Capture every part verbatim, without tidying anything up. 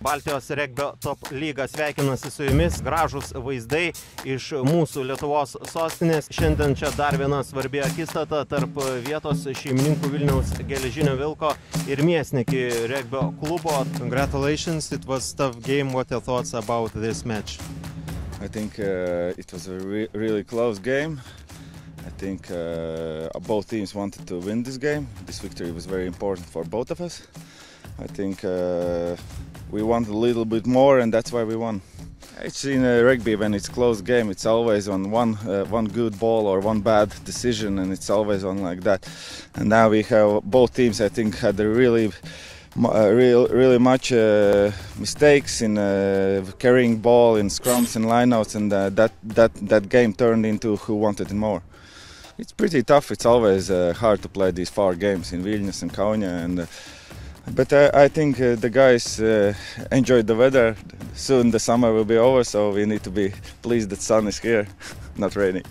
Baltijos regbio top lyga sveikinasi su jumis, gražus vaizdai iš mūsų Lietuvos sostinės. Šiandien čia dar viena svarbi akistata tarp vietos šeimininkų Vilniaus Geležinio Vilko ir Miesniki regbio klubo. Congratulations, it was a tough game. What are your thoughts about this match? I think uh, it was a re really close game. I think uh, both teams wanted to win this game. This victory was very important for both of us. I think uh, we wanted a little bit more, and that's why we won. It's in uh, rugby, when it's a close game, it's always on one uh, one good ball or one bad decision, and it's always on like that. And now we have both teams, I think, had a really Uh, real, really much uh, mistakes in uh, carrying ball in scrums and lineouts, and uh, that that that game turned into who wanted it more. It's pretty tough. It's always uh, hard to play these far games in Vilnius and Kaune, and uh, but uh, I think uh, the guys uh, enjoyed the weather. Soon the summer will be over, so we need to be pleased that sun is here, not raining.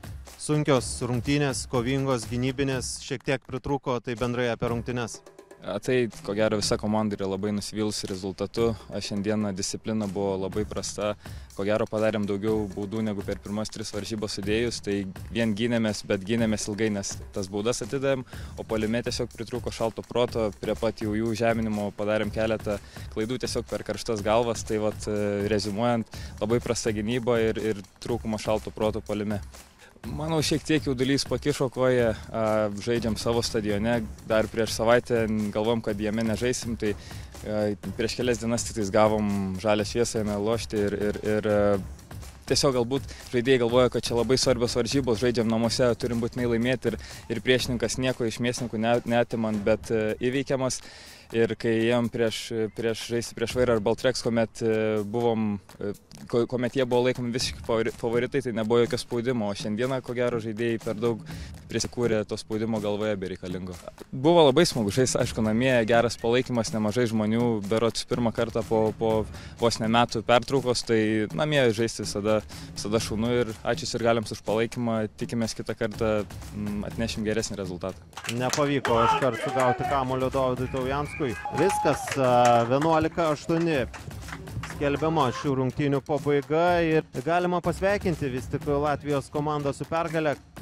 Sunkios rungtynės, kovingos, gynybinės, šiek tiek pritrūko, tai bendrai apie rungtynes. Tai, ko gero, visa komanda yra labai nusivylusi rezultatu. Šiandieną disciplina buvo labai prasta. Ko gero, padarėm daugiau baudų negu per pirmas tris varžybas sudėjus. Tai vien gynėmės, bet gynėmės ilgai, nes tas baudas atidavėm, o puolime tiesiog pritrūko šalto proto. Prie pat jau jų žeminimo padarėm keletą klaidų tiesiog per karštas galvas. Tai vat, reziumuojant, labai prasta gynyba ir, ir trūkumo šalto proto puolime. Manau, šiek tiek jaudulys pakišo koją, žaidžiam savo stadione, dar prieš savaitę galvom, kad jame nežaisim, tai prieš kelias dienas tik tais gavom žalią šviesą jame lošti ir, ir, ir tiesiog galbūt žaidėjai galvoja, kad čia labai svarbios varžybos, žaidžiam namuose, turim būtinai laimėti ir, ir priešininkas nieko iš Miesnikų neatimant, bet įveikiamas. Ir kai ėjom prieš, prieš žaisti prieš Vairą ar Baltreks, kuomet, buvom, kuomet jie buvo laikomi visiškai favoritai, tai nebuvo jokio spaudimo, o šiandieną, ko gero, žaidėjai per daug prisikūrė to spaudimo galvoje bereikalingo. Buvo labai smagu žaisti, aišku, namie, geras palaikymas, nemažai žmonių, berods pirmą kartą po, po vos ne metų pertraukos, tai namie žaisti visada, visada šaunu ir ačiū ir galiams už palaikymą, tikimės kitą kartą atnešim geresnį rezultatą. Nepavyko iškart sugauti kamuolio Dovydui Taujanskui. Viskas, vienuolika aštuoni skelbiama šių rungtynių pabaiga ir galima pasveikinti vis tik Latvijos komandą su pergale.